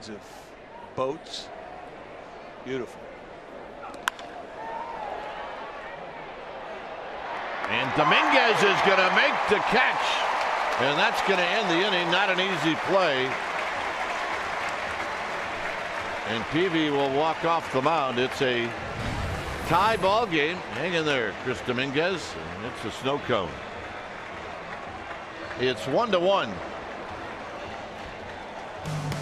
of boats. Beautiful. And Dominguez is going to make the catch, and that's going to end the inning. Not an easy play. And Peavy will walk off the mound. It's a tie ball game. Hang in there, Chris Dominguez. And it's a snow cone. It's 1-1.